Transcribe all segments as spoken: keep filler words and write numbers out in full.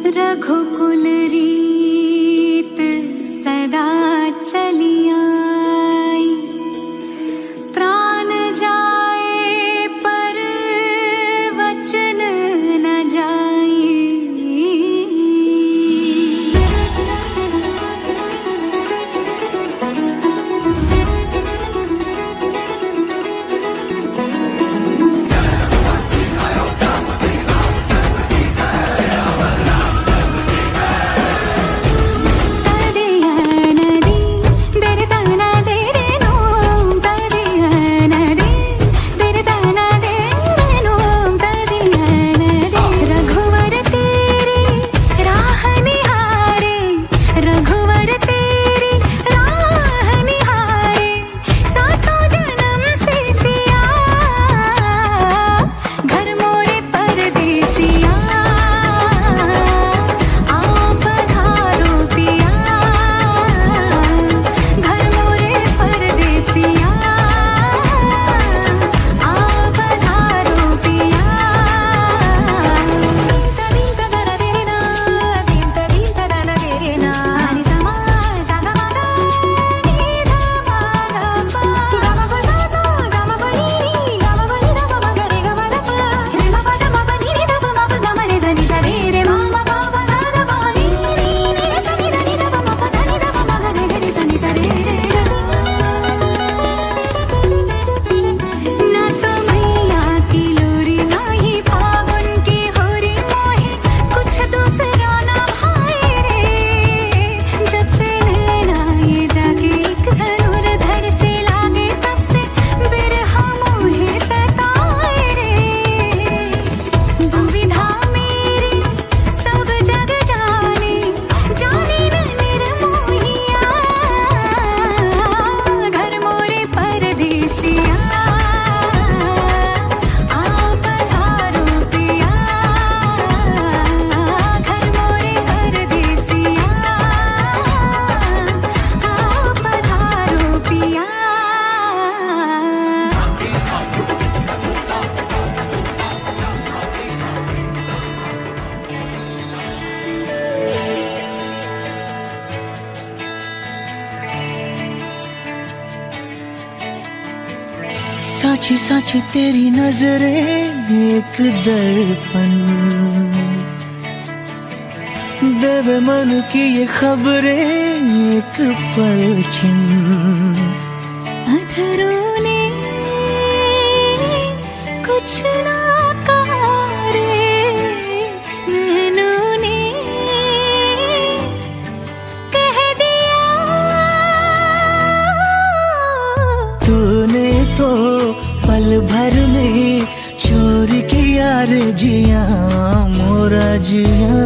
रघुकुल रीत सदा चली आई, प्राण जाए पर वचन न जाई। साची साची तेरी नजरें एक दर्पण, देवे मन की ये खबरें एक पलछिन। अधरों ने कुछ ना कहा रे, नैनों ने कह दिया। तूने तो पल भर में चोर किया रे जिया मोरा जिया।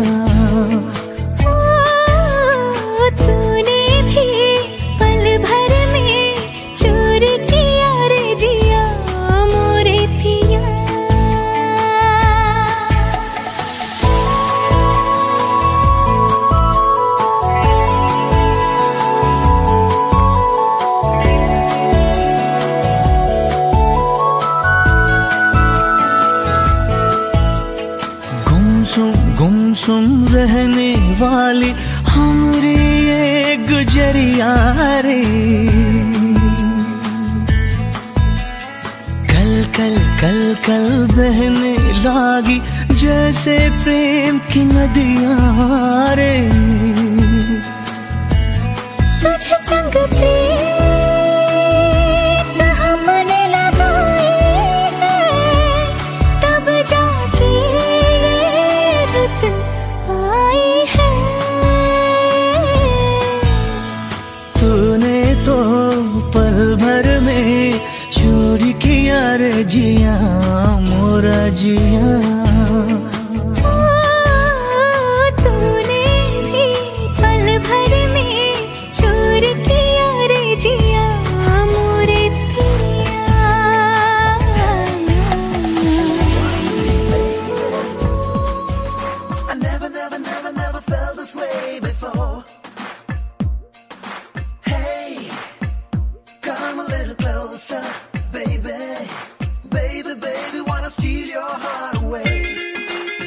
तूने भी पल भर में चोर किया रे जिया मोरे पिया। गुमसुम रहने वाली हमरी ये गुजरिया रे, कल कल कल कल बहने लागी जैसे प्रेम की नदियां रे। तुझे संग प्रीत हमने लगाए हैं, तब जाके ये रुत आई है। तूने तो पल भर में चोरी किया रे जिया मोरा जिया। तूने भी पल भर में चोर किया रे जिया मोरे पिया। I never, never, never, never felt this way before. Hey, come a little closer, baby. Baby, baby, wanna steal your heart away.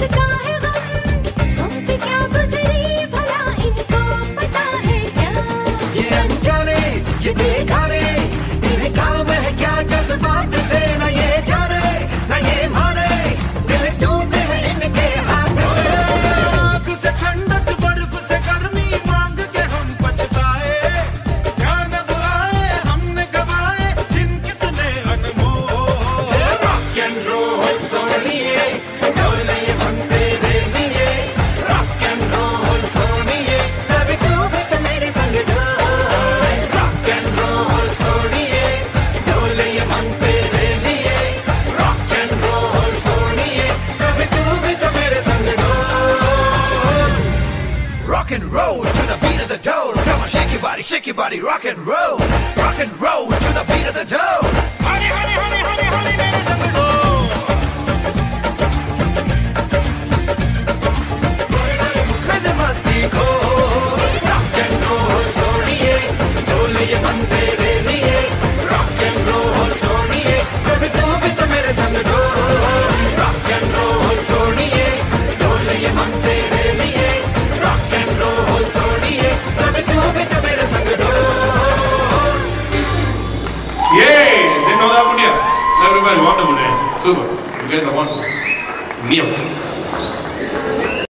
किसका है गम, हम पे क्या गुजरी भला इनको पता है क्या। ये अनजाने ये बेगाने इन्हें काम है क्या जज्बात से न ये जाने न ये माने, दिल टूटे हैं इनके हाथ से। आग से ठंडक बर्फ से गर्मी मांग के हम पछताए, क्या न बुराए हमने गवाए जिन कितने अनमोल। रॉक एंड रोल सोनिए डोले बनते रे लिए, रॉक एंड रोल सोनिए कभी तू भी तो मेरे संग डोल। रॉक एंड रोल सोनिए डोले बनते रे लिए, रॉक एंड रोल सोनिए कभी तू भी तो मेरे संग डोल। Rock and roll to the beat of the dole. Come on, shake your body, shake your body, rock and roll. Rock and roll to the beat of the dole. Honey, honey, honey, honey, honey, मेरे संग डोल। मेरे मस्ती को rock and roll सोनिए डोले ये बनते रे लिए, rock and roll सोनिए कभी तू भी तो मेरे संग डोल। Rock and roll सोनिए डोले ये बनते रे लिए, rock and roll सोनिए कभी तू भी तो मेरे संग डोल। Yay! Didn't know that one yet. Everybody, wonderful dancing. Super. You guys are wonderful. Neil.